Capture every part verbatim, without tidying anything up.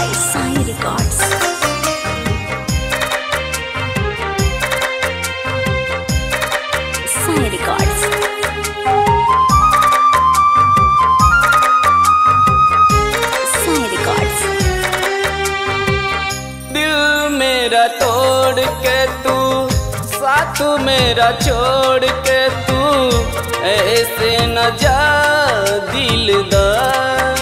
by Sai Records. Sai Records. Sai Records. दिल मेरा तोड़ के तू साथ मेरा छोड़ के तू ऐसे न जा दिलदार।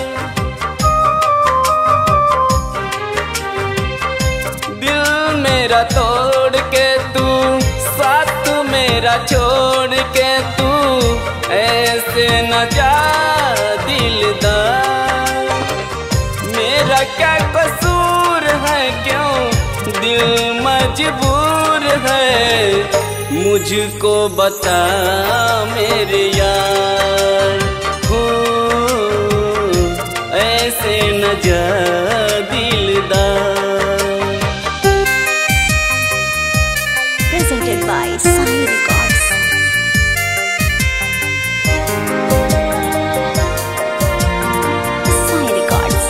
दिल मेरा तोड़ के तू साथ मेरा छोड़ के तू ऐसे न जा दिलदार। मेरा क्या कसूर है, क्यों दिल मजबूर है, मुझको बता मेरे यार। हो ऐसे न जा दिलदार। Presented by Sai Records. Sai Records.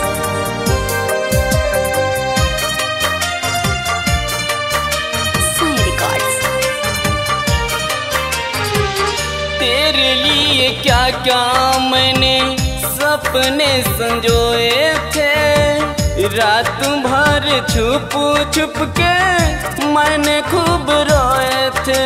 Sai Records. तेरे लिए क्या क्या मैंने सपने संजोए थे, रात भर छुप छुप के मैंने खूब रोए थे।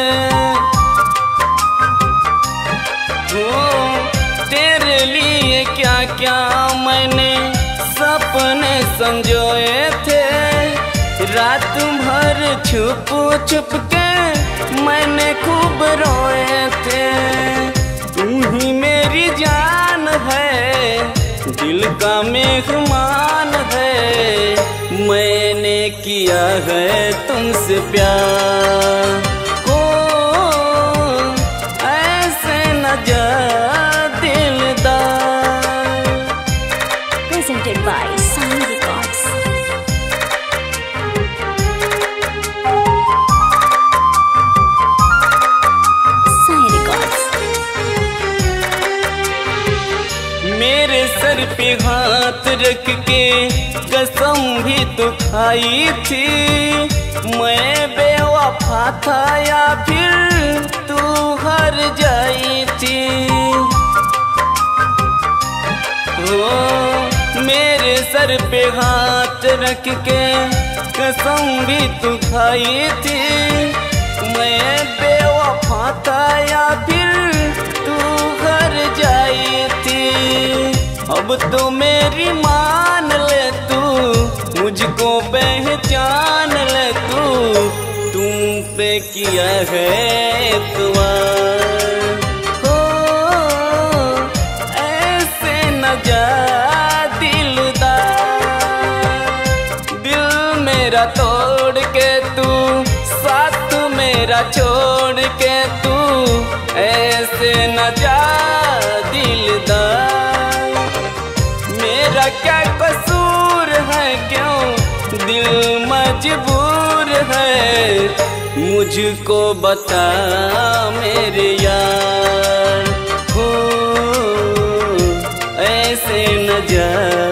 ओ, तेरे लिए क्या क्या मैंने सपने संजोए थे, रात भर छुप छुप के मैंने खूब रोए थे। तू ही मेरी जान है, दिल का मेहमान है, मैंने किया है तुमसे प्यार। हो ऐसे न जा दिलदार। Presented by Sai Records. Sai Records. मेरे सर पे हाथ रख के कसम भी तो खाई थी, मैं बेवफा था या फिर तू हार जाई थी। ओ, मेरे सर पे हाथ रख के कसम भी तू खाई थी, मैं बेवफा था या फिर तू हार जाई थी। अब तो मेरी मान ले तू, मुझको पहचान ले तू, तुम पे किया है एतबार। हो ऐसे न जा दिलदार। दिल मेरा तोड़ के तू साथ मेरा छोड़ के तू ऐसे न जा दिलदार। मेरा क्या कसूर है, क्यों दिल मजबूर है, मुझको बता मेरे यार। हो ऐसे न जा